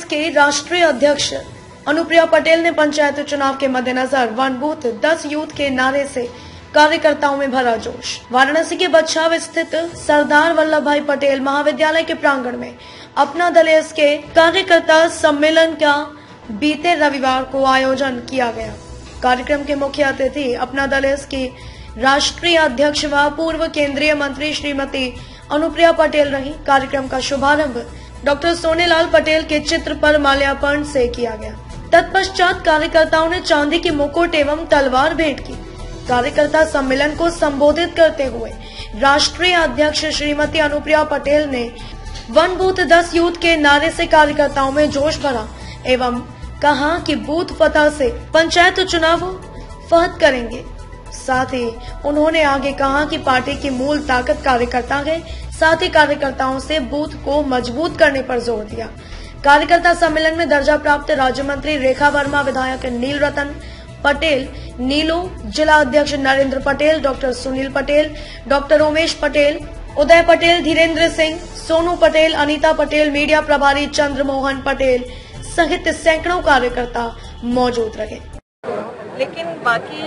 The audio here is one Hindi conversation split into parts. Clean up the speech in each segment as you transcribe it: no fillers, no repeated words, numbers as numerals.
के राष्ट्रीय अध्यक्ष अनुप्रिया पटेल ने पंचायत चुनाव के मद्देनजर वन बूथ 10 यूथ के नारे से कार्यकर्ताओं में भरा जोश। वाराणसी के बच्छाव स्थित सरदार वल्लभ भाई पटेल महाविद्यालय के प्रांगण में अपना दल के कार्यकर्ता सम्मेलन का बीते रविवार को आयोजन किया गया। कार्यक्रम के मुख्य अतिथि अपना दल की राष्ट्रीय अध्यक्ष व पूर्व केंद्रीय मंत्री श्रीमती अनुप्रिया पटेल रही। कार्यक्रम का शुभारंभ डॉक्टर सोनेलाल पटेल के चित्र पर माल्यार्पण से किया गया। तत्पश्चात कार्यकर्ताओं ने चांदी की मुकुट एवं तलवार भेंट की। कार्यकर्ता सम्मेलन को संबोधित करते हुए राष्ट्रीय अध्यक्ष श्रीमती अनुप्रिया पटेल ने वन बूथ 10 यूथ के नारे से कार्यकर्ताओं में जोश भरा एवं कहा कि बूथ फतह से पंचायत चुनाव फहद करेंगे। साथ ही उन्होंने आगे कहा कि पार्टी की मूल ताकत कार्यकर्ता है। साथ ही कार्यकर्ताओं से बूथ को मजबूत करने पर जोर दिया। कार्यकर्ता सम्मेलन में दर्जा प्राप्त राज्य मंत्री रेखा वर्मा, विधायक नील रतन पटेल नीलो, जिला अध्यक्ष Narendra Patel, doctor Sunil Patel, doctor Umesh Patel, Uday Patel, Dhirendra Singh, Sonu Patel, Anita Patel, media प्रभारी चंद्रमोहन पटेल सहित सैकड़ों कार्यकर्ता मौजूद रहे। लेकिन बाकी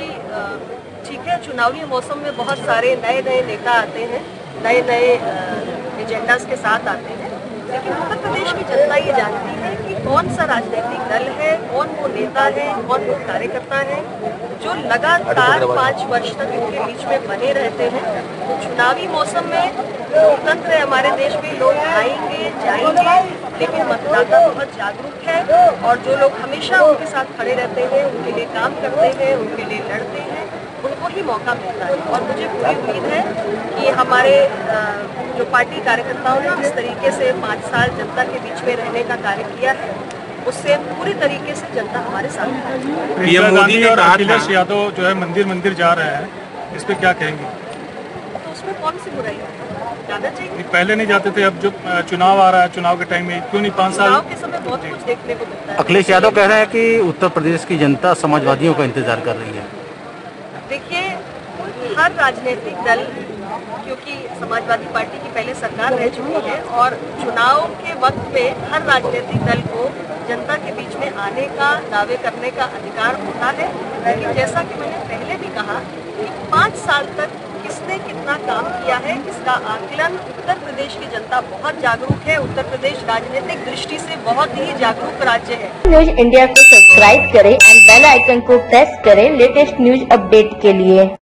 ठीक है, चुनावी मौसम में बहुत सारे नए नेता आते हैं, नए एजेंडास के साथ आते हैं, लेकिन उत्तर प्रदेश की जनता ये जानती है कि कौन सा राजनीतिक दल है, कौन वो नेता है, कौन वो कार्यकर्ता है जो लगातार 5 वर्ष तक इनके बीच में बने रहते हैं। तो चुनावी मौसम में लोकतंत्र है हमारे देश में, लोग आएंगे जाएंगे, लेकिन मतदाता बहुत जागरूक है और जो लोग हमेशा उनके साथ खड़े रहते हैं, उनके लिए काम करते हैं, उनके लिए लड़ते हैं, उनको ही मौका मिलता है। और मुझे पूरी उम्मीद है कि हमारे जो पार्टी कार्यकर्ताओं ने जिस तरीके से 5 साल जनता के बीच में रहने का कार्य किया है, उससे पूरी तरीके से जनता हमारे साथ है। पीएम मोदी और अखिलेश यादव जो है मंदिर जा रहे हैं, इस पे क्या कहेंगे? तो उसमें कौन सी बुराई है? जाना चाहिए। पहले नहीं जाते थे, अब जो चुनाव आ रहा है, चुनाव के टाइम में क्यों नहीं 5 साल? चुनाव के समय बहुत कुछ देखने को मिलता है। अखिलेश यादव कह रहे हैं कि उत्तर प्रदेश की जनता समाजवादियों का इंतजार कर रही है। देखिए, हर राजनीतिक दल, क्योंकि समाजवादी पार्टी की पहले सरकार रह चुकी है और चुनाव के वक्त में हर राजनीतिक दल को जनता के बीच में आने का, दावे करने का अधिकार होता है। लेकिन जैसा कि मैंने पहले भी कहा कि 5 साल तक किसने कितना काम किया है, इसका आकलन उत्तर प्रदेश की जनता बहुत जागरूक है। उत्तर प्रदेश राजनीतिक दृष्टि से बहुत ही जागरूक राज्य है। न्यूज इंडिया को सब्सक्राइब करें एंड बेल आइकन को प्रेस करें लेटेस्ट न्यूज अपडेट के लिए।